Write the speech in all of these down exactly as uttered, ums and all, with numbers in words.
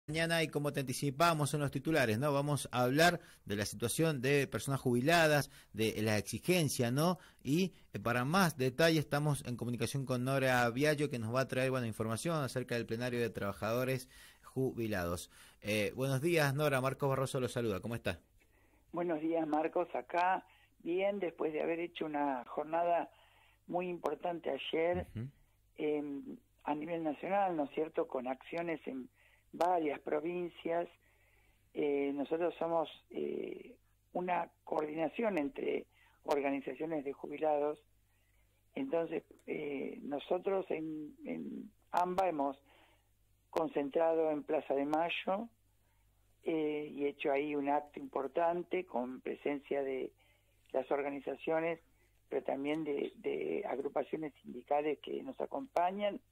Mañana, y como te anticipábamos en los titulares, ¿no? Vamos a hablar de la situación de personas jubiladas, de la exigencia, ¿no? Y eh, para más detalles estamos en comunicación con Nora Viallo, que nos va a traer buena información acerca del plenario de trabajadores jubilados. Eh, buenos días, Nora. Marcos Barroso los saluda. ¿Cómo está? Buenos días, Marcos. Acá, bien, después de haber hecho una jornada muy importante ayer uh-huh. eh, a nivel nacional, ¿no es cierto?, con acciones en varias provincias. Eh, nosotros somos eh, una coordinación entre organizaciones de jubilados. Entonces, eh, nosotros en, en AMBA hemos concentrado en Plaza de Mayo eh, y hecho ahí un acto importante con presencia de las organizaciones, pero también de, de agrupaciones sindicales que nos acompañan,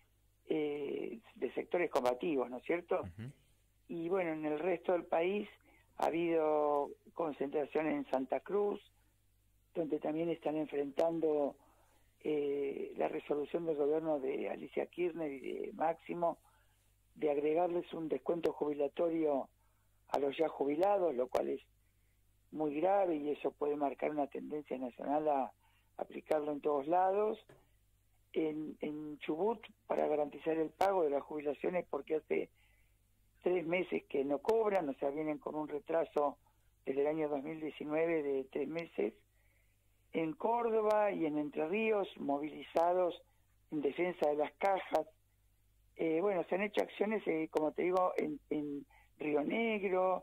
eh, de sectores combativos, ¿no es cierto? Uh-huh. Y bueno, en el resto del país ha habido concentraciones en Santa Cruz, donde también están enfrentando eh, la resolución del gobierno de Alicia Kirchner y de Máximo de agregarles un descuento jubilatorio a los ya jubilados, lo cual es muy grave y eso puede marcar una tendencia nacional a aplicarlo en todos lados. En, en Chubut, para garantizar el pago de las jubilaciones, porque hace tres meses que no cobran, o sea, vienen con un retraso desde el año dos mil diecinueve de tres meses. En Córdoba y en Entre Ríos, movilizados en defensa de las cajas. Eh, bueno, se han hecho acciones, eh, como te digo, en, en Río Negro,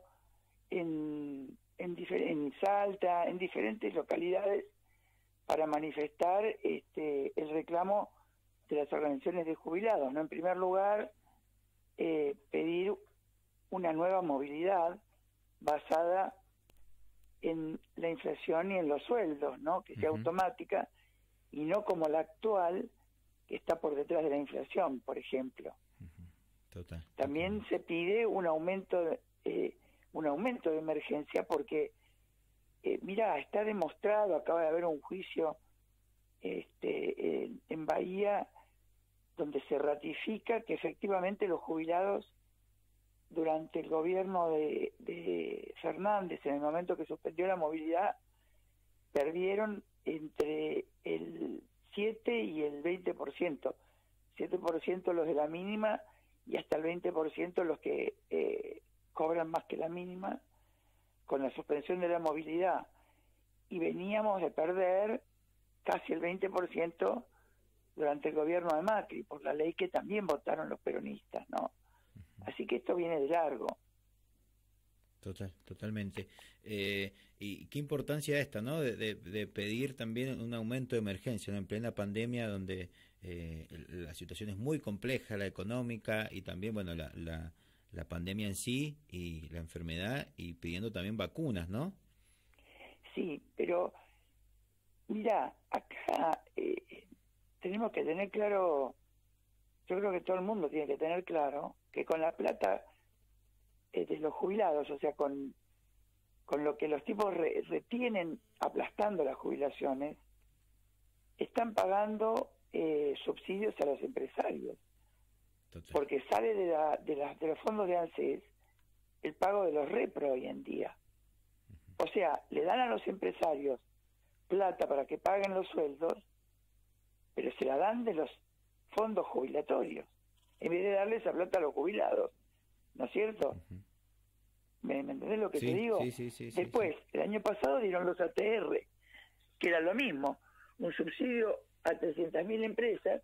en, en, difer- en Salta, en diferentes localidades, para manifestar este, el reclamo de las organizaciones de jubilados, ¿no? En primer lugar, eh, pedir una nueva movilidad basada en la inflación y en los sueldos, ¿no? Que sea uh-huh. automática y no como la actual, que está por detrás de la inflación, por ejemplo. Uh-huh. Total, También total. se pide un aumento, eh, un aumento de emergencia porque Eh, mira, está demostrado, acaba de haber un juicio este, en, en Bahía donde se ratifica que efectivamente los jubilados durante el gobierno de, de Fernández, en el momento que suspendió la movilidad, perdieron entre el siete y el veinte por ciento. siete por ciento los de la mínima y hasta el veinte por ciento los que eh, cobran más que la mínima, con la suspensión de la movilidad, y veníamos de perder casi el veinte por ciento durante el gobierno de Macri, por la ley que también votaron los peronistas, ¿no? Uh-huh. Así que esto viene de largo. Total, totalmente. Eh, y qué importancia esta, ¿no? De, de, de pedir también un aumento de emergencia, ¿no? En plena pandemia, donde eh, la situación es muy compleja, la económica, y también, bueno, la... la la pandemia en sí y la enfermedad, y pidiendo también vacunas, ¿no? Sí, pero mira, acá eh, tenemos que tener claro, yo creo que todo el mundo tiene que tener claro que con la plata eh, de los jubilados, o sea, con, con lo que los tipos re, retienen aplastando las jubilaciones, están pagando eh, subsidios a los empresarios. Total. Porque sale de, la, de, la, de los fondos de ANSES el pago de los repro hoy en día. Uh-huh. O sea, le dan a los empresarios plata para que paguen los sueldos, pero se la dan de los fondos jubilatorios, en vez de darle esa plata a los jubilados. ¿No es cierto? Uh-huh. ¿Me, ¿Me entendés lo que sí, te digo? Sí, sí, sí, Después, sí, sí. el año pasado dieron los A T R, que era lo mismo, un subsidio a trescientas mil empresas,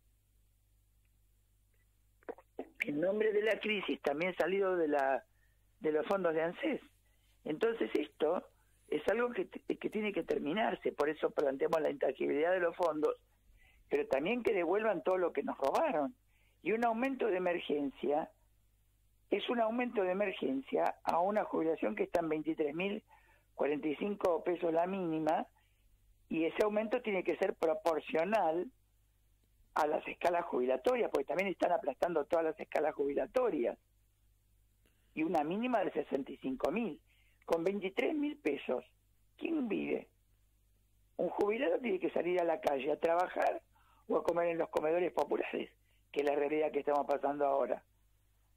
en nombre de la crisis, también salido de la de los fondos de ANSES. Entonces esto es algo que, que tiene que terminarse, por eso planteamos la intangibilidad de los fondos, pero también que devuelvan todo lo que nos robaron. Y un aumento de emergencia es un aumento de emergencia a una jubilación que está en veintitrés mil cuarenta y cinco pesos la mínima, y ese aumento tiene que ser proporcional a las escalas jubilatorias, porque también están aplastando todas las escalas jubilatorias, y una mínima de sesenta y cinco mil. Con veintitrés mil pesos, ¿quién vive? Un jubilado tiene que salir a la calle a trabajar o a comer en los comedores populares, que es la realidad que estamos pasando ahora.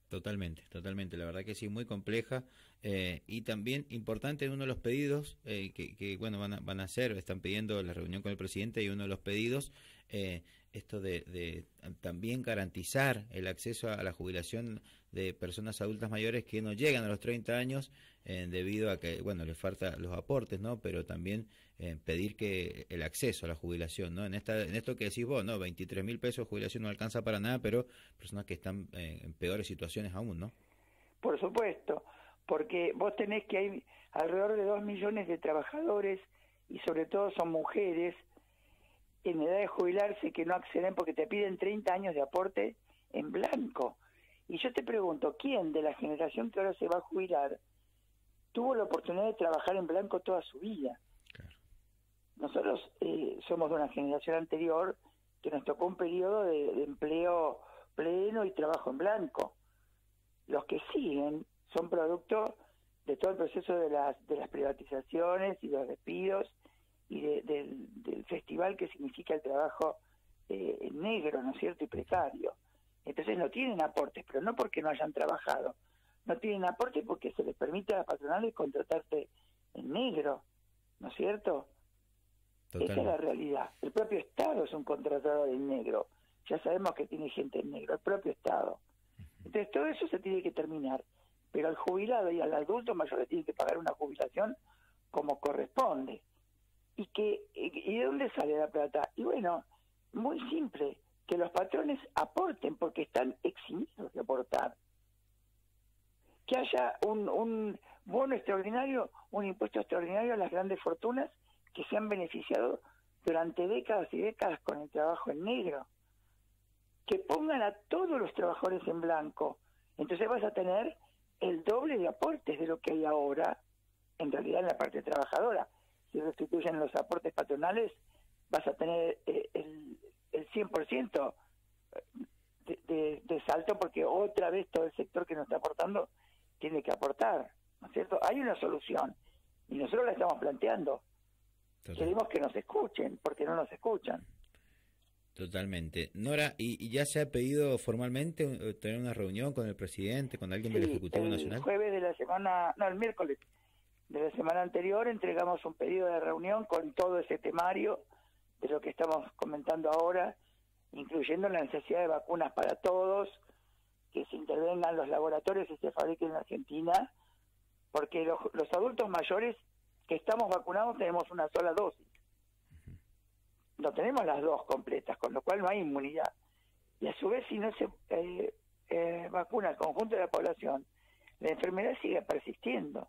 Totalmente, totalmente, la verdad que sí, muy compleja eh, y también importante en uno de los pedidos eh, que, que, bueno, van a, van a hacer, están pidiendo la reunión con el presidente y uno de los pedidos, eh, esto de, de también garantizar el acceso a la jubilación de personas adultas mayores que no llegan a los treinta años eh, debido a que, bueno, les falta los aportes, ¿no? Pero también eh, pedir que el acceso a la jubilación, ¿no? En esta en esto que decís vos, ¿no? veintitrés mil pesos de jubilación no alcanza para nada, pero personas que están eh, en peores situaciones aún, ¿no? Por supuesto, porque vos tenés que hay alrededor de dos millones de trabajadores y sobre todo son mujeres en edad de jubilarse que no acceden porque te piden treinta años de aporte en blanco. Y yo te pregunto, ¿quién de la generación que ahora se va a jubilar tuvo la oportunidad de trabajar en blanco toda su vida? Claro. Nosotros eh, somos de una generación anterior que nos tocó un periodo de, de empleo pleno y trabajo en blanco. Los que siguen son producto de todo el proceso de las, de las privatizaciones y los despidos y de, del, del festival que significa el trabajo eh, negro, ¿no es cierto?, y precario. Entonces no tienen aportes, pero no porque no hayan trabajado, no tienen aportes porque se les permite a las patronales contratarte en negro, ¿no es cierto? Totalmente. Esa es la realidad. El propio Estado es un contratador en negro. Ya sabemos que tiene gente en negro, el propio Estado. Entonces todo eso se tiene que terminar, pero al jubilado y al adulto mayor le tiene que pagar una jubilación como corresponde. ¿Y que y de dónde sale la plata? Y bueno, muy simple, que los patrones aporten porque están eximidos de aportar. Que haya un, un bono extraordinario, un impuesto extraordinario a las grandes fortunas que se han beneficiado durante décadas y décadas con el trabajo en negro. Que pongan a todos los trabajadores en blanco. Entonces vas a tener el doble de aportes de lo que hay ahora, en realidad en la parte trabajadora. Si restituyen los aportes patronales, vas a tener eh, el, el cien por ciento de, de, de salto, porque otra vez todo el sector que nos está aportando tiene que aportar, ¿no es cierto? Hay una solución, y nosotros la estamos planteando. Total. Queremos que nos escuchen, porque no nos escuchan. Totalmente. Nora, ¿y, y ya se ha pedido formalmente tener una reunión con el presidente, con alguien sí, del Ejecutivo el Nacional? El jueves de la semana, no, el miércoles de la semana anterior entregamos un pedido de reunión con todo ese temario de lo que estamos comentando ahora, incluyendo la necesidad de vacunas para todos, que se intervengan los laboratorios y se fabriquen en Argentina, porque los, los adultos mayores que estamos vacunados tenemos una sola dosis. No tenemos las dos completas, con lo cual no hay inmunidad. Y a su vez, si no se eh, eh, vacuna al conjunto de la población, la enfermedad sigue persistiendo.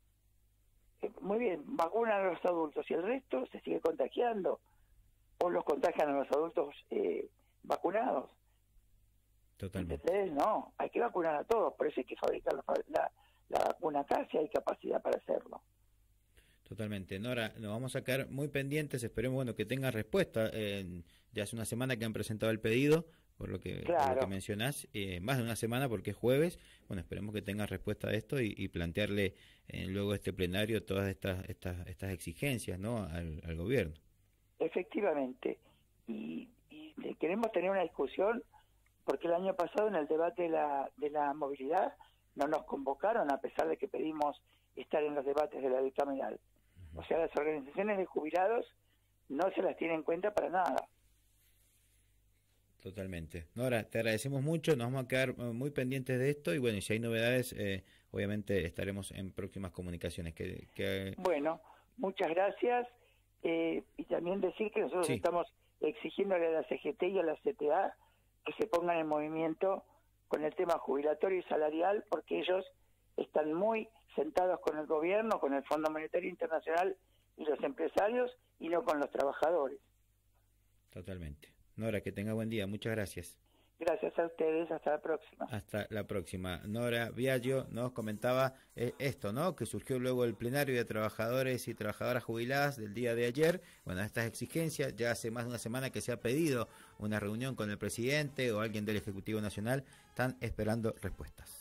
Eh, muy bien, vacunan a los adultos y el resto se sigue contagiando, o los contagian a los adultos eh, vacunados. Totalmente. Entonces, no, hay que vacunar a todos, por eso hay que fabricar la, la, la vacuna acá si hay capacidad para hacerlo. Totalmente. Nora, nos vamos a quedar muy pendientes, esperemos bueno que tengan respuesta. Eh, ya hace una semana que han presentado el pedido, por lo que, claro. por lo que mencionás, eh, más de una semana porque es jueves. Bueno, esperemos que tengan respuesta a esto y, y plantearle eh, luego este plenario todas estas estas estas exigencias, ¿no?, al, al gobierno. Efectivamente. Y, y queremos tener una discusión porque el año pasado en el debate de la, de la movilidad no nos convocaron a pesar de que pedimos estar en los debates de la bicameral. O sea, las organizaciones de jubilados no se las tienen en cuenta para nada. Totalmente. Nora, te agradecemos mucho, nos vamos a quedar muy pendientes de esto y bueno, y si hay novedades, eh, obviamente estaremos en próximas comunicaciones. Que, que... Bueno, muchas gracias eh, y también decir que nosotros sí. estamos exigiéndole a la C G T y a la C T A que se pongan en movimiento con el tema jubilatorio y salarial porque ellos están muy sentados con el gobierno, con el Fondo Monetario Internacional y los empresarios y no con los trabajadores. Totalmente. Nora, que tenga buen día. Muchas gracias. Gracias a ustedes. Hasta la próxima. Hasta la próxima. Nora Biagio nos comentaba eh, esto, ¿no? Que surgió luego el plenario de trabajadores y trabajadoras jubiladas del día de ayer. Bueno, estas exigencias, ya hace más de una semana que se ha pedido una reunión con el presidente o alguien del Ejecutivo Nacional. Están esperando respuestas.